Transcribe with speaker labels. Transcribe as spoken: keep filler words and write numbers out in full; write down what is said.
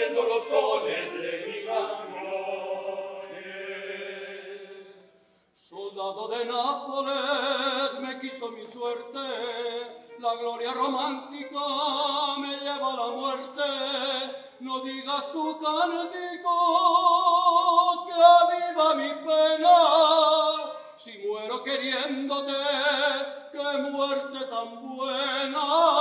Speaker 1: oyendo los sones de mis amores.
Speaker 2: Soldado de Nápoles me quiso mi suerte, la gloria romántica me lleva a la muerte. No digas tu cántico que aviva mi pena, si muero queriéndote, qué muerte tan buena.